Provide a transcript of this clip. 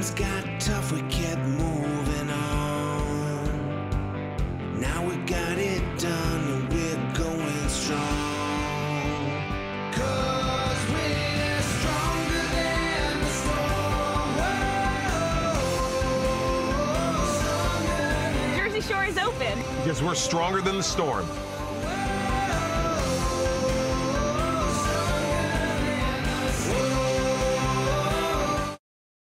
times got tough, we kept moving on. Now we got it done and we're going strong. 'Cause we're stronger than the storm. Jersey Shore is open. Because we're stronger than the storm.